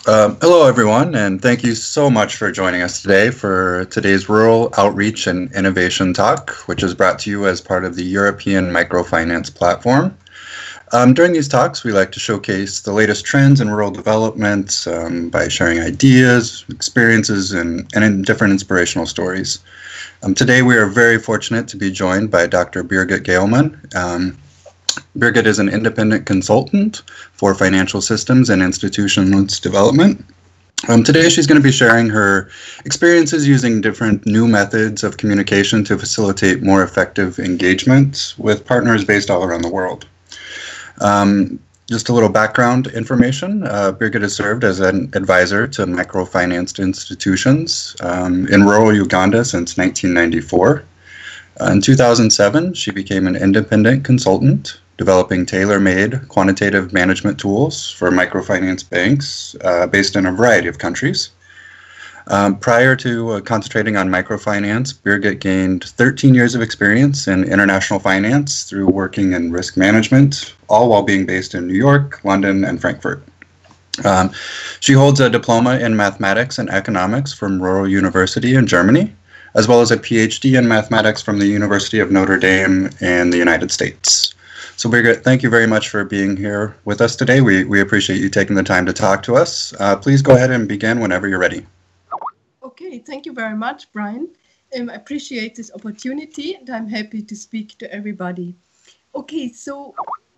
Hello, everyone, and thank you so much for joining us today for today's Rural Outreach and Innovation Talk, which is brought to you as part of the European Microfinance Platform. During these talks, we like to showcase the latest trends in rural development by sharing ideas, experiences, and different inspirational stories. Today, we are very fortunate to be joined by Dr. Birgit Gehlmann. Birgit is an independent consultant for financial systems and institutions development. Today, she's going to be sharing her experiences using different new methods of communication to facilitate more effective engagement with partners based all around the world. Just a little background information. Birgit has served as an advisor to microfinanced institutions in rural Uganda since 1994. In 2007, she became an independent consultant, developing tailor-made quantitative management tools for microfinance banks based in a variety of countries. Prior to concentrating on microfinance, Birgit gained 13 years of experience in international finance through working in risk management, all while being based in New York, London, and Frankfurt. She holds a diploma in mathematics and economics from Ruhr University in Germany, as well as a PhD in mathematics from the University of Notre Dame in the United States. So Birgit, thank you very much for being here with us today. We appreciate you taking the time to talk to us. Please go ahead and begin whenever you're ready. Okay, thank you very much, Brian. I appreciate this opportunity and I'm happy to speak to everybody. Okay, so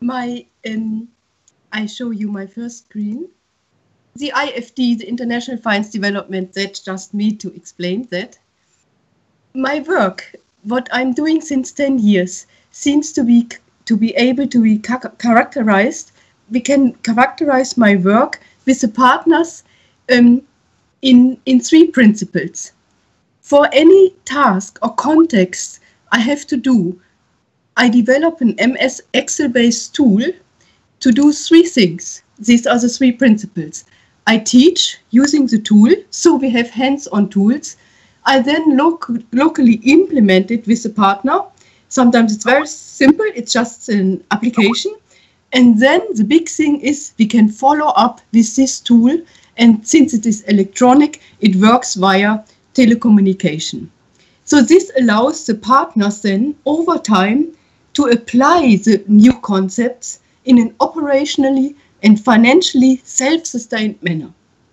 I show you my first screen. The IFD, the International Finance Development, that's just me to explain that. My work, what I'm doing since 10 years, seems to be able to be characterized. We can characterize my work with the partners in 3 principles. For any task or context I have to do, I develop an MS Excel-based tool to do 3 things. These are the 3 principles. I teach using the tool, so we have hands-on tools. I then locally implement it with the partner. Sometimes it's very simple, it's just an application. And then the big thing is we can follow up with this tool. And since it is electronic, it works via telecommunication. So this allows the partners then over time to apply the new concepts in an operationally and financially self-sustained manner.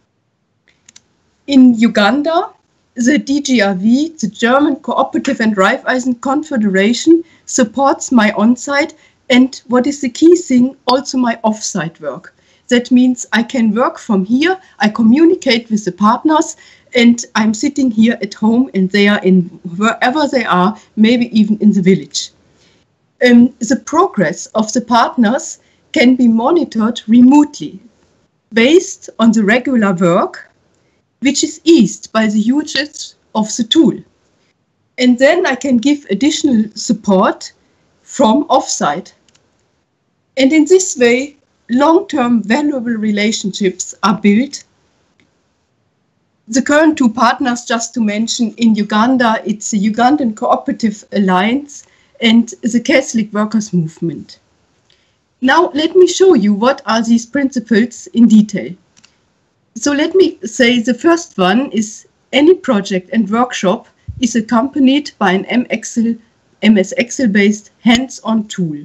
In Uganda, the DGRV, the German Cooperative and Raiffeisen Confederation, supports my on-site and, what is the key thing, also my off-site work. That means I can work from here, I communicate with the partners, and I'm sitting here at home and they are in wherever they are, maybe even in the village. The progress of the partners can be monitored remotely based on the regular work, which is eased by the usage of the tool. And then I can give additional support from offsite. And in this way, long-term valuable relationships are built. The current 2 partners, just to mention, in Uganda, it's the Ugandan Cooperative Alliance and the Catholic Workers' Movement. Now, let me show you what are these principles in detail. So let me say the first one is any project and workshop is accompanied by an MS Excel-based hands-on tool.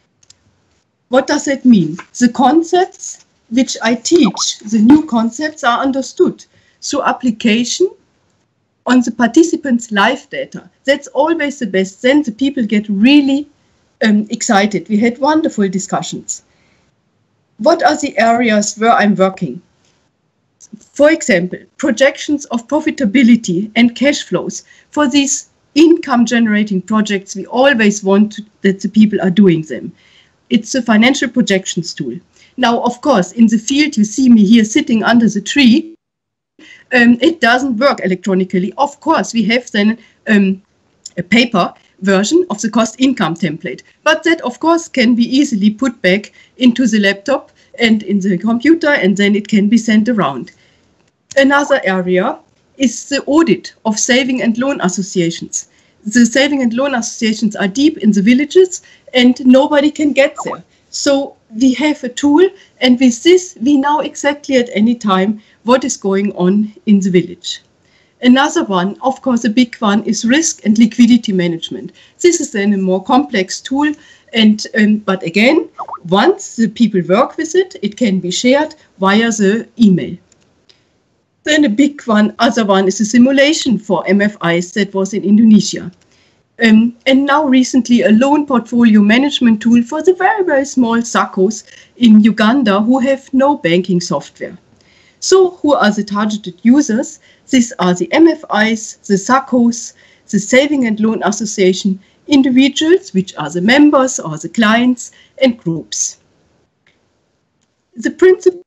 What does that mean? The concepts which I teach, the new concepts, are understood through application on the participants' live data. That's always the best. Then the people get really excited. We had wonderful discussions. What are the areas where I'm working? For example, projections of profitability and cash flows. For these income-generating projects, we always want that the people are doing them. It's a financial projections tool. Now, of course, in the field, you see me here sitting under the tree. It doesn't work electronically. Of course, we have then a paper version of the cost-income template. But that, of course, can be easily put back into the laptop and in the computer, and then it can be sent around. Another area is the audit of saving and loan associations. The saving and loan associations are deep in the villages and nobody can get there. So we have a tool, and with this we know exactly at any time what is going on in the village. Another one, of course, a big one, is risk and liquidity management. This is then a more complex tool, and but again, once the people work with it, it can be shared via the email. Then a big one, other one, is a simulation for MFIs that was in Indonesia. And now recently a loan portfolio management tool for the very, very small SACCOs in Uganda who have no banking software. So who are the targeted users? These are the MFIs, the SACCOs, the Saving and Loan Association, individuals, which are the members or the clients, and groups. The principle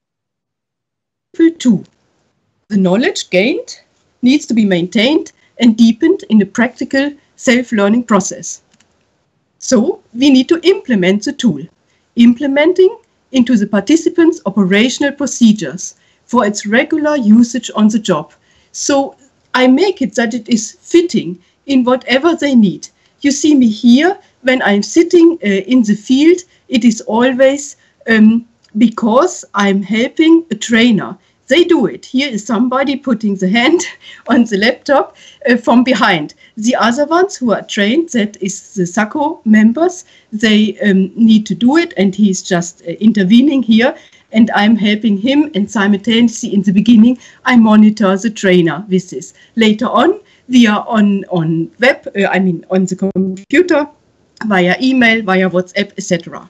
2. The knowledge gained needs to be maintained and deepened in a practical self-learning process. So we need to implement the tool, implementing into the participants' operational procedures for its regular usage on the job. So I make it that it is fitting in whatever they need. You see me here, when I'm sitting in the field, it is always because I'm helping a trainer. They do it. Here is somebody putting the hand on the laptop from behind. The other ones who are trained, that is the SACCO members, they need to do it, and he's just intervening here, and I'm helping him, and simultaneously in the beginning I monitor the trainer with this. Later on we are on web, on the computer, via email, via WhatsApp, etc.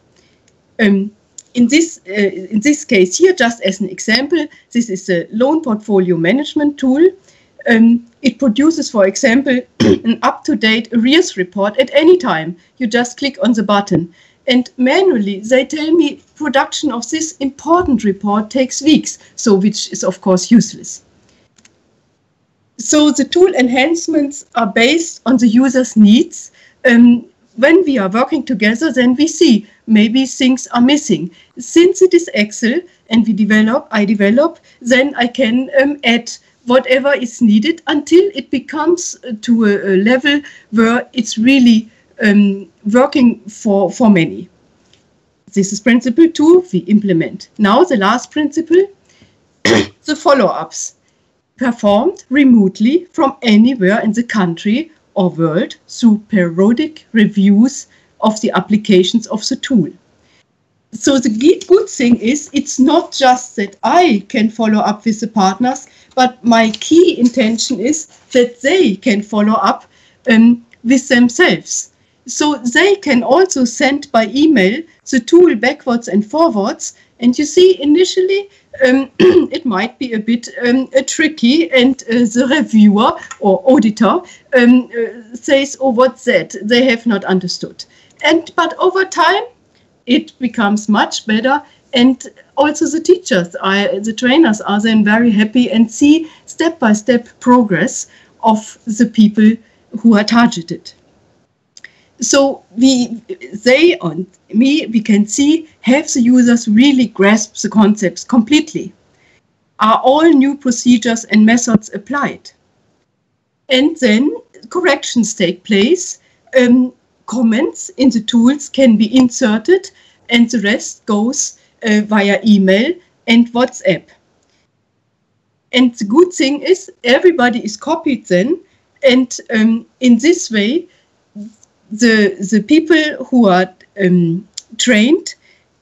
In this case here, just as an example, this is a loan portfolio management tool. It produces, for example, an up-to-date arrears report at any time. You just click on the button. And manually, they tell me production of this important report takes weeks, so which is, of course, useless. So the tool enhancements are based on the user's needs. When we are working together, then we see maybe things are missing. Since it is Excel and I develop, then I can add whatever is needed until it becomes to a level where it's really working for many. This is principle 2 we implement. Now the last principle, the follow-ups, performed remotely from anywhere in the country or world through periodic reviews of the applications of the tool. So the good thing is, it's not just that I can follow up with the partners, but my key intention is that they can follow up with themselves. So they can also send by email the tool backwards and forwards. And you see, initially, it might be a bit tricky, and the reviewer or auditor says, oh, what's that? They have not understood. But over time, it becomes much better. And also the teachers, the trainers are then very happy and see step-by-step progress of the people who are targeted. So they and me, we can see, have the users really grasp the concepts completely? Are all new procedures and methods applied? And then corrections take place. Comments in the tools can be inserted, and the rest goes via email and WhatsApp. And the good thing is, everybody is copied then, and in this way, the people who are trained,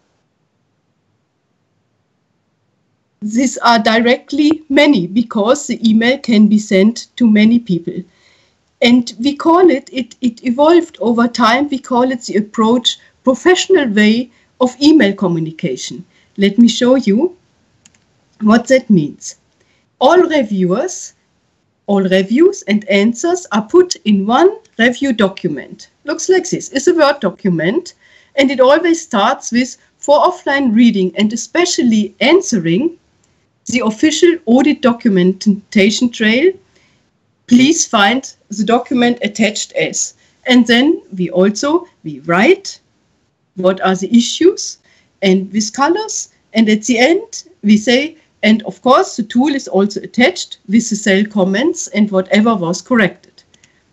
these are directly many, because the email can be sent to many people. And we call it evolved over time, we call it the approach professional way of email communication. Let me show you what that means. All reviews and answers are put in one review document. Looks like this. It's a Word document, and it always starts with, for offline reading and especially answering the official audit documentation trail, please find the document attached as. And then we write what are the issues, and with colors, and at the end we say, and of course the tool is also attached with the cell comments and whatever was corrected.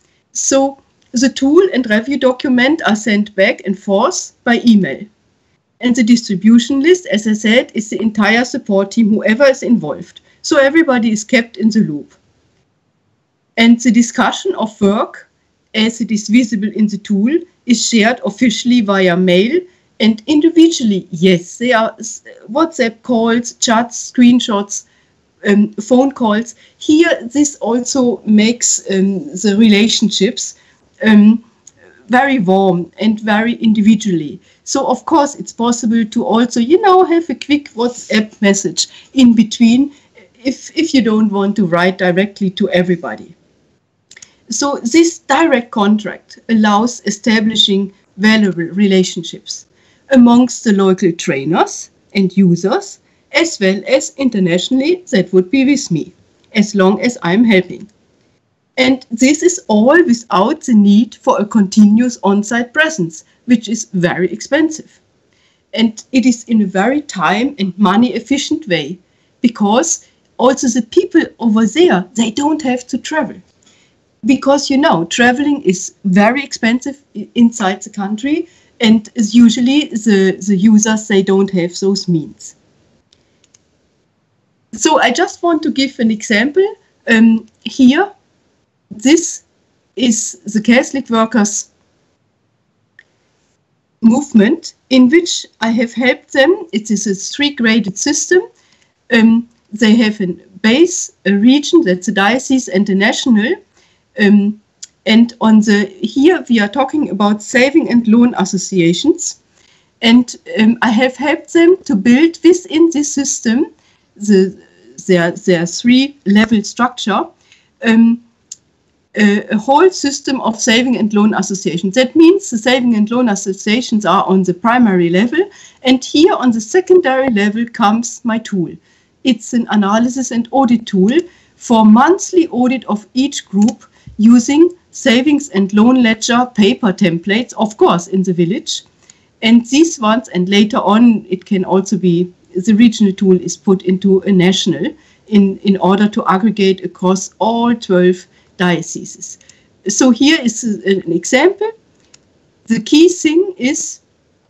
So the tool and review document are sent back and forth by email. And the distribution list, as I said, is the entire support team, whoever is involved. So everybody is kept in the loop. And the discussion of work, as it is visible in the tool, is shared officially via mail and individually. Yes, there are WhatsApp calls, chats, screenshots, phone calls. Here, this also makes the relationships very warm and very individually. So, of course, it's possible to also, have a quick WhatsApp message in between if you don't want to write directly to everybody. So this direct contract allows establishing valuable relationships amongst the local trainers and users, as well as internationally, that would be with me, as long as I'm helping. And this is all without the need for a continuous on-site presence, which is very expensive. And it is in a very time and money efficient way, because also the people over there, they don't have to travel. Because, traveling is very expensive inside the country, and usually the users, they don't have those means. So I just want to give an example. Here, this is the Catholic workers movement, in which I have helped them. It is a 3-graded system. They have a base, a region, that's a diocese, and a national. And here we are talking about saving and loan associations. And I have helped them to build within this system, their 3-level structure, a whole system of saving and loan associations. That means the saving and loan associations are on the primary level, and here on the secondary level comes my tool. It's an analysis and audit tool for monthly audit of each group using savings and loan ledger paper templates, of course, in the village. And these ones, and later on, it can also be, the regional tool is put into a national in order to aggregate across all 12 dioceses. So here is an example. The key thing is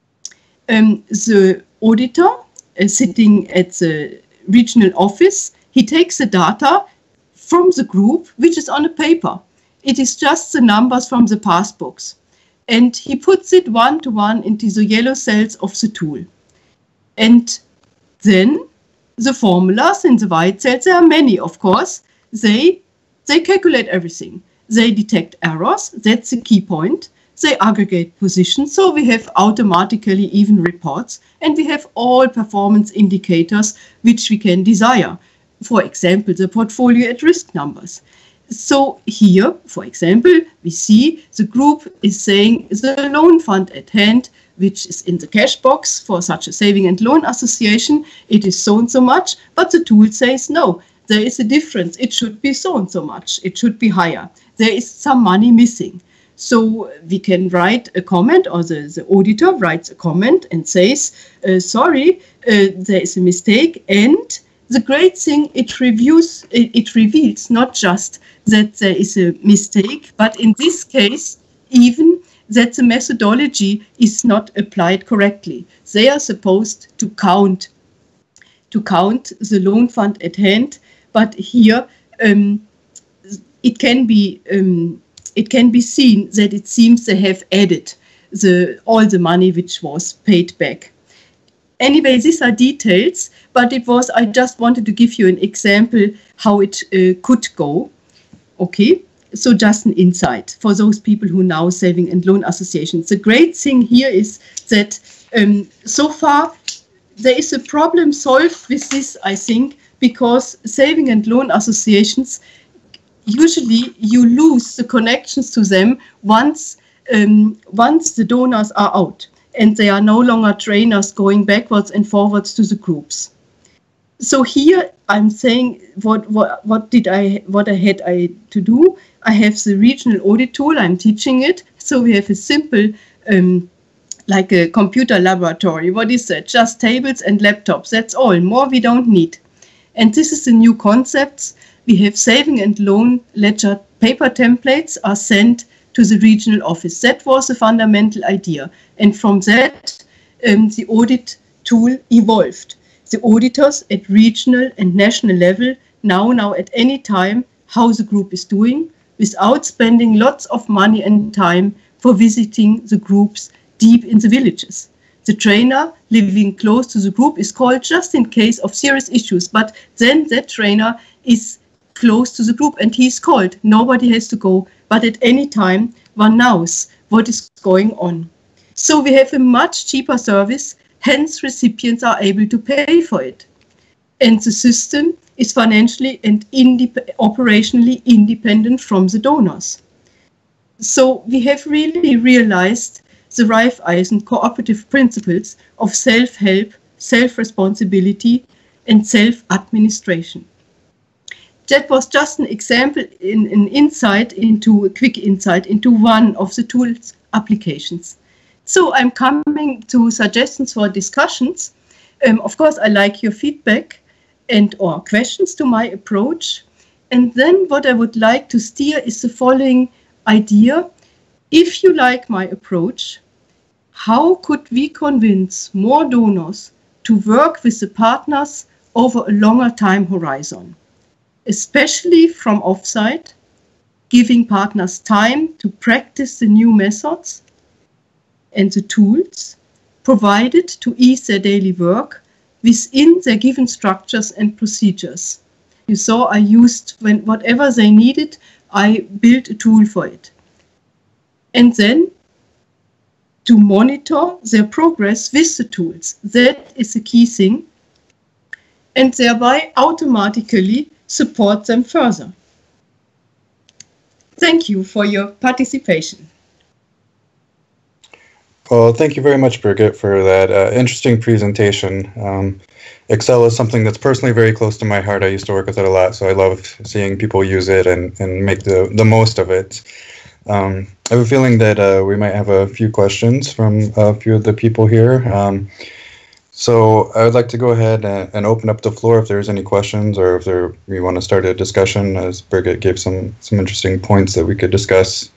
the auditor sitting at the regional office. He takes the data from the group, which is on a paper. It is just the numbers from the passbooks. And he puts it one-to-one into the yellow cells of the tool. And then the formulas in the white cells, there are many, of course, they calculate everything. They detect errors, that's the key point. They aggregate positions, so we have automatically even reports, and we have all performance indicators which we can desire. For example, the portfolio at risk numbers. So here, for example, we see the group is saying the loan fund at hand, which is in the cash box for such a saving and loan association, it is so and so much, but the tool says no, there is a difference. It should be so and so much. It should be higher. There is some money missing. So we can write a comment, or the auditor writes a comment and says, sorry, there is a mistake. And the great thing, it reveals not just that there is a mistake, but in this case, even that the methodology is not applied correctly. They are supposed to count the loan fund at hand, but here it can be seen that it seems they have added all the money which was paid back. Anyway, these are details, but I just wanted to give you an example how it could go. Okay, so just an insight for those people who now saving and loan associations. The great thing here is that so far there is a problem solved with this, I think, because saving and loan associations, usually you lose the connections to them once the donors are out and they are no longer trainers going backwards and forwards to the groups. So here I'm saying what I had to do. I have the regional audit tool. I'm teaching it. So we have a simple like a computer laboratory. What is that? Just tables and laptops. That's all. More we don't need. And this is the new concepts. We have saving and loan ledger paper templates are sent to the regional office. That was the fundamental idea. And from that, the audit tool evolved. The auditors at regional and national level now at any time how the group is doing without spending lots of money and time for visiting the groups deep in the villages. The trainer living close to the group is called just in case of serious issues, but then that trainer is close to the group and he's called. Nobody has to go, but at any time one knows what is going on. So we have a much cheaper service, hence recipients are able to pay for it. And the system is financially and operationally independent from the donors. So we have really realized the Raiffeisen cooperative principles of self-help, self-responsibility, and self-administration. That was just an example, an insight into a quick insight into one of the tool's applications. So I'm coming to suggestions for discussions. Of course, I like your feedback and or questions to my approach. And then what I would like to steer is the following idea. If you like my approach, how could we convince more donors to work with the partners over a longer time horizon, especially from offsite, giving partners time to practice the new methods and the tools provided to ease their daily work within their given structures and procedures. You saw I used whatever they needed, I built a tool for it. And then to monitor their progress with the tools. That is the key thing. And thereby automatically support them further. Thank you for your participation. Well, thank you very much, Birgit, for that interesting presentation. Excel is something that's personally very close to my heart. I used to work with it a lot, so I love seeing people use it and make the most of it. I have a feeling that we might have a few questions from a few of the people here. So I would like to go ahead and open up the floor if there's any questions or if we want to start a discussion, as Birgit gave some interesting points that we could discuss.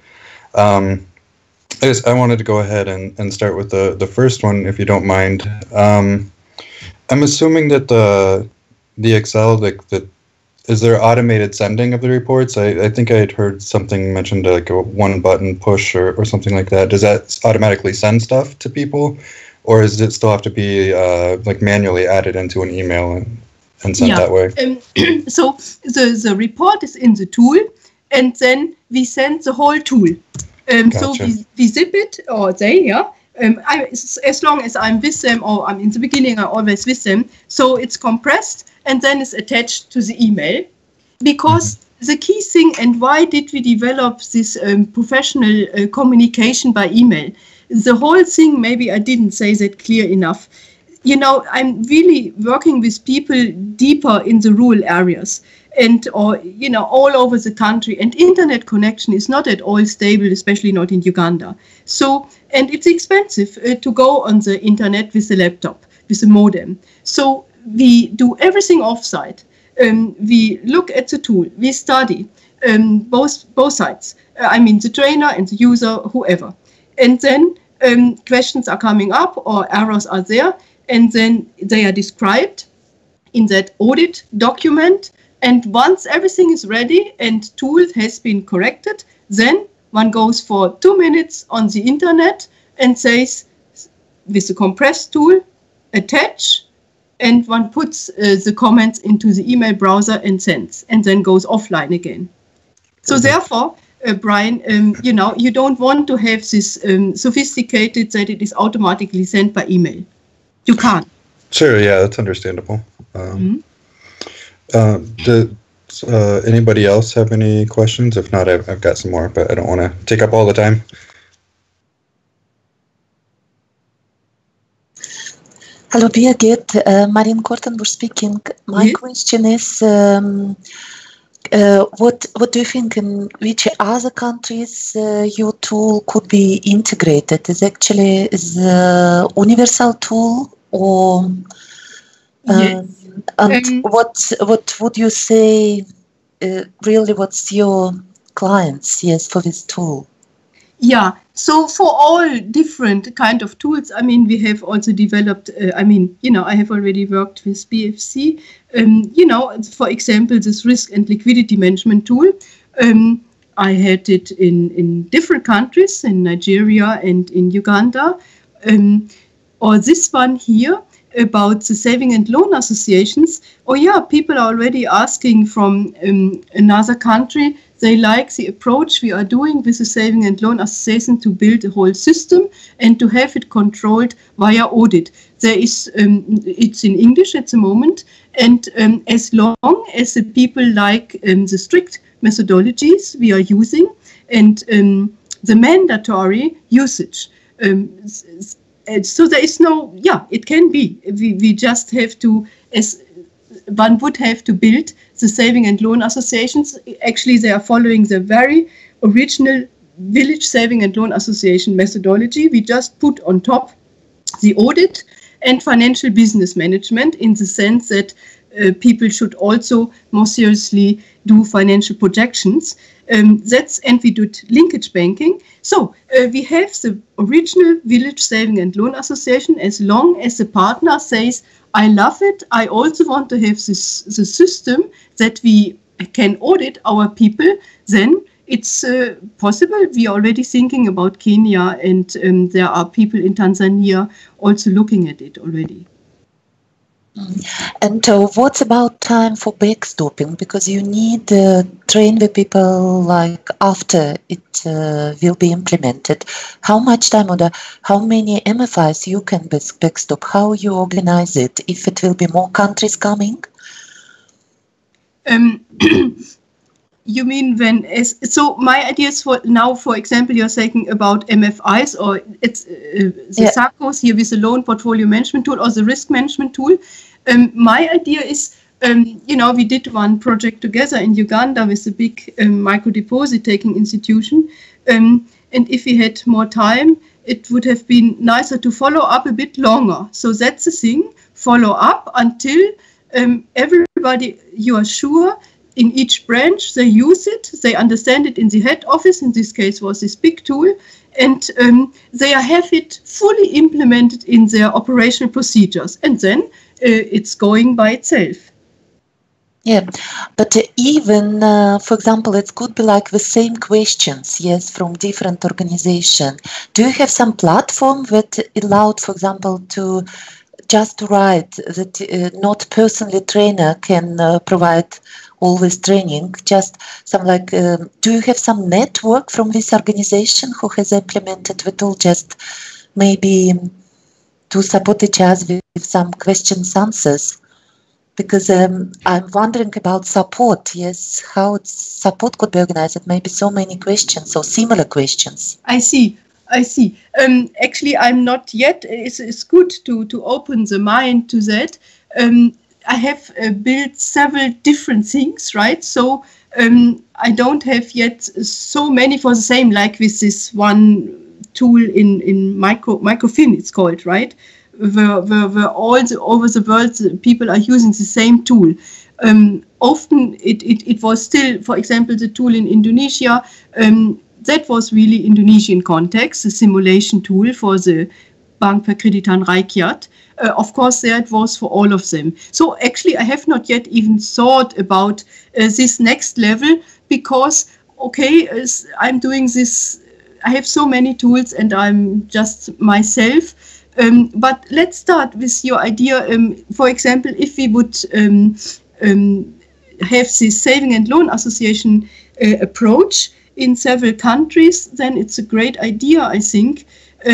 I wanted to go ahead and start with the first one, if you don't mind. I'm assuming that the Excel, is there automated sending of the reports? I think I had heard something mentioned, like a one-button push or something like that. Does that automatically send stuff to people, or does it still have to be like manually added into an email and sent that way? So the report is in the tool, and then we send the whole tool. Gotcha. So we zip it, or they, as long as I'm with them, or I'm in the beginning, I'm always with them. So it's compressed and then it's attached to the email. Because the key thing, and why did we develop this professional communication by email? The whole thing, maybe I didn't say that clear enough. You know, I'm really working with people deeper in the rural areas and all over the country, and internet connection is not at all stable, especially not in Uganda. So, and it's expensive to go on the internet with a laptop, with a modem. So we do everything offsite. We look at the tool, we study both sides. I mean the trainer and the user, whoever. And then questions are coming up or errors are there, and then they are described in that audit document. And once everything is ready and tool has been corrected, then one goes for 2 minutes on the internet and says, with the compressed tool, attach, and one puts the comments into the email browser and sends, and then goes offline again. So therefore, Brian, you don't want to have this sophisticated that it is automatically sent by email. You can't. Sure, yeah, that's understandable. Does anybody else have any questions? If not, I've got some more, but I don't want to take up all the time. Hello, Birgit. Marian Kortenbusch speaking. My question is, what do you think, in which other countries your tool could be integrated? Is actually a universal tool, or and what would you say? Really, what's your clients for this tool? Yeah, so for all different kind of tools, I mean, we have also developed, I mean, you know, I have already worked with BFC, you know, for example, this risk and liquidity management tool. I had it in different countries, in Nigeria and in Uganda. Or this one here about the saving and loan associations. Oh yeah, people are already asking from another country. They like the approach we are doing with the saving and loan association to build a whole system and to have it controlled via audit. There is, it's in English at the moment, and as long as the people like the strict methodologies we are using and the mandatory usage. So there is no, yeah, it can be. We just have to, as one would have to build the saving and loan associations. Actually, they are following the very original village saving and loan association methodology. We just put on top the audit and financial business management in the sense that people should also more seriously do financial projections. And we did linkage banking. So we have the original village saving and loan association. As long as the partner says, I love it, I also want to have the system that we can audit our people, then it's possible. We are already thinking about Kenya, and there are people in Tanzania also looking at it already. And what's about time for backstopping? Because you need to train the people like after it will be implemented. How much time or how many MFIs you can backstop? How you organize it? If it will be more countries coming? You mean when? So my idea is for now. For example, you're saying about MFIs, or it's the SACCOs here with the loan portfolio management tool or the risk management tool. My idea is, you know, we did one project together in Uganda with a big micro deposit taking institution, and if we had more time, it would have been nicer to follow up a bit longer. So that's the thing. Follow up until everybody, you are sure. In each branch, they use it, they understand it in the head office, in this case was this big tool, and they have it fully implemented in their operational procedures, and then it's going by itself. Yeah, but even, for example, it could be like the same questions, yes, from different organizations. Do you have some platform that allowed, for example, to just write that not personally trainer can provide all this training, just some like, do you have some network from this organization who has implemented the tool, just maybe to support each other with some questions, answers? Because I'm wondering about support, yes, how support could be organized. It may be so many questions or similar questions. I see. Actually, I'm not yet. It's good to open the mind to that. I have built several different things, right? So I don't have yet so many for the same, like with this one tool in Microfin, it's called, right? Where all over the world people are using the same tool. Often it was still, for example, the tool in Indonesia, that was really Indonesian context, the simulation tool for the Bank Perkreditan Rakyat. Of course, there it was for all of them. So actually, I have not yet even thought about this next level because, okay, I'm doing this, I have so many tools and I'm just myself. But let's start with your idea. For example, if we would have this saving and loan association approach in several countries, then it's a great idea, I think,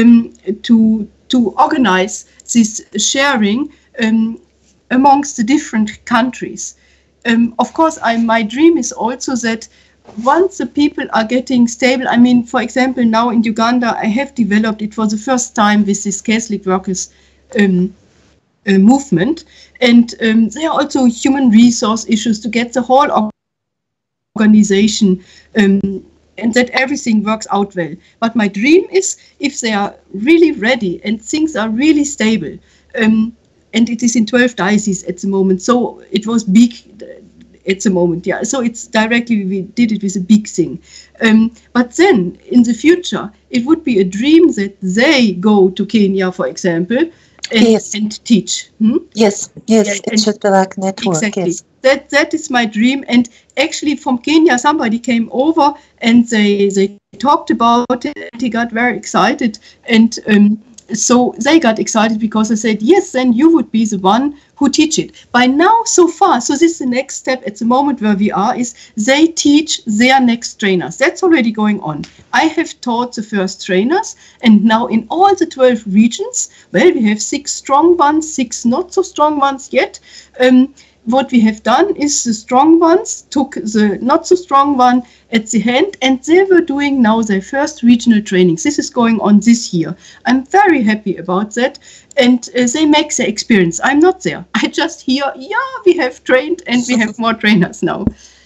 to organize this sharing amongst the different countries. Of course, my dream is also that once the people are getting stable, I mean, for example, now in Uganda, I have developed it for the first time with this Catholic workers movement. And there are also human resource issues to get the whole organization and that everything works out well. But my dream is if they are really ready and things are really stable, and it is in 12 dioceses at the moment, so it was big at the moment. Yeah, so it's directly, we did it with a big thing. But then in the future, it would be a dream that they go to Kenya, for example, and teach. Yes, it should be like network. Exactly. Yes. That is my dream. And actually from Kenya, somebody came over and they talked about it, and he got very excited. And so they got excited because I said, yes, then you would be the one who teach it. By now, so far, so this is the next step at the moment where we are, is they teach their next trainers. That's already going on. I have taught the first trainers, and now in all the 12 regions, well, we have 6 strong ones, 6 not so strong ones yet. What we have done is the strong ones took the not so strong one at the hand, and they were doing now their first regional trainings. This is going on this year. I'm very happy about that. And they make the experience. I'm not there. I just hear, yeah, we have trained and we have more trainers now.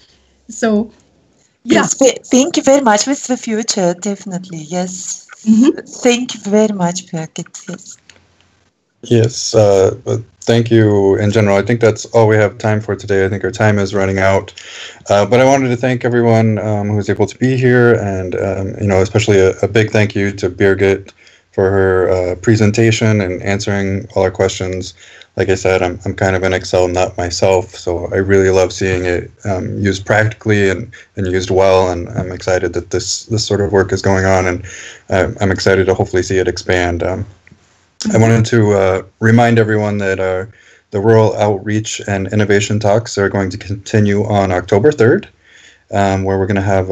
So, yeah. Yes, thank you very much. With the future, definitely. Yes. Thank you very much, Birgit. Yes, thank you in general. I think that's all we have time for today. I think our time is running out. But I wanted to thank everyone who was able to be here, and especially a big thank you to Birgit for her presentation and answering all our questions. Like I said, I'm kind of an Excel nut myself, so I really love seeing it used practically and used well, and I'm excited that this sort of work is going on, and I'm excited to hopefully see it expand. I wanted to remind everyone that the Rural Outreach and Innovation Talks are going to continue on October 3rd, where we're going to have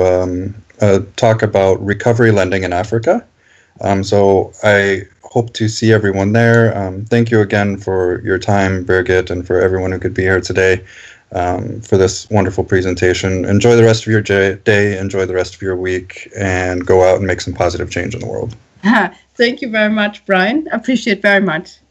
a talk about recovery lending in Africa. So I hope to see everyone there. Thank you again for your time, Birgit, and for everyone who could be here today for this wonderful presentation. Enjoy the rest of your day, enjoy the rest of your week, and go out and make some positive change in the world. Thank you very much, Brian. I appreciate very much.